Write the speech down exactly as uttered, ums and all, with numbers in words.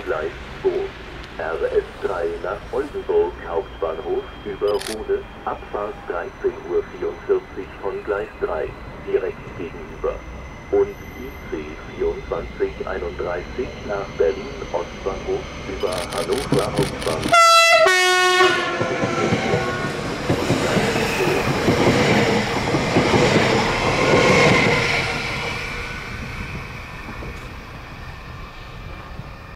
Gleis zwei. R S drei nach Oldenburg Hauptbahnhof über Hude, Abfahrt dreizehn Uhr vierundvierzig von Gleis drei, direkt gegenüber. Und I C vierundzwanzig einunddreißig nach Berlin Ostbahnhof über Hannover Hauptbahnhof.